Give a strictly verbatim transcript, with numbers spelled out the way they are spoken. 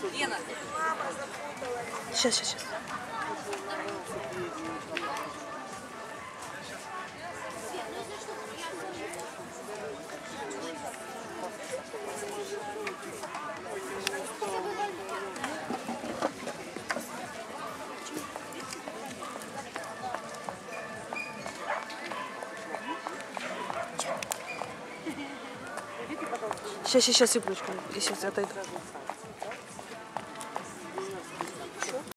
Лена. Сейчас, сейчас, сейчас. Сейчас, сейчас, секундочку, я сейчас отойду.